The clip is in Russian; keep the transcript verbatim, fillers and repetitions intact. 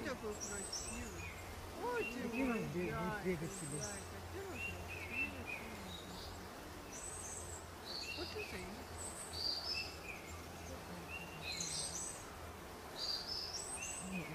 Ой, какой красивый. Ой, ты Где мой он бе- будет зайка, бегать себе? зайка, ты мой красивый. Посмотри.